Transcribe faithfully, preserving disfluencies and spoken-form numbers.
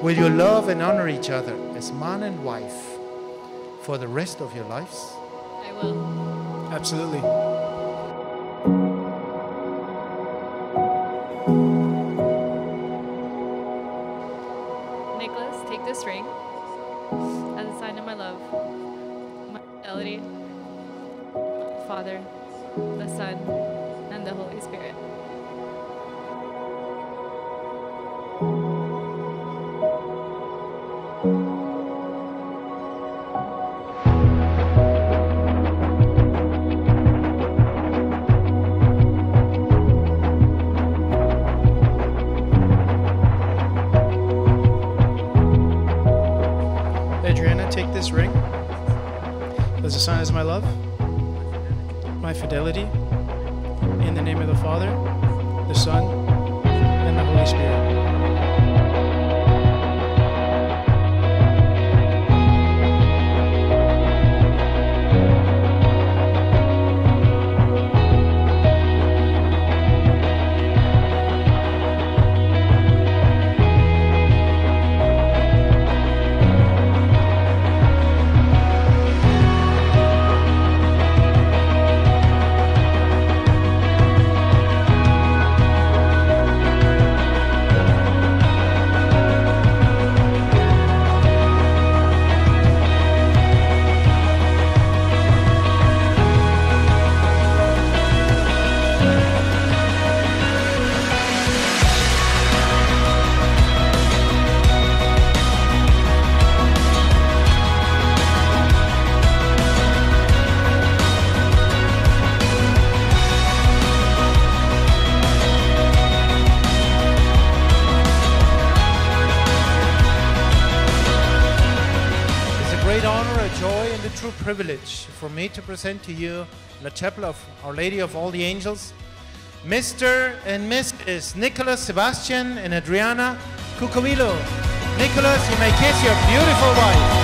Will you love and honor each other as man and wife for the rest of your lives? I will. Absolutely. Nicholas, take this ring as a sign of my love, my fidelity, the Father, the Son, and the Holy Spirit. Adriana, take this ring as a sign of my love, my fidelity, in the name of the Father, the Son, and the Holy Spirit. Privilege for me to present to you the chapel of Our Lady of All the Angels, Mister and Missus Nicholas Sebastian and Adriana Cucumilo. Nicholas, you may kiss your beautiful wife.